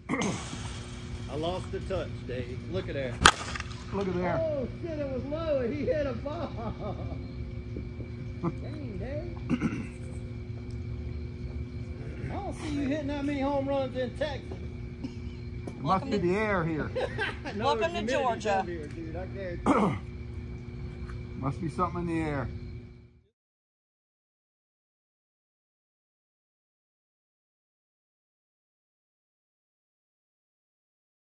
I lost the touch, Dave. Look at there. Look at there. Oh shit, it was low and he hit a ball. Dang, Dave. I don't see you hitting that many home runs in Texas. Must be the air here. No, welcome to Georgia. Here, dude. I guarantee. Must be something in the air.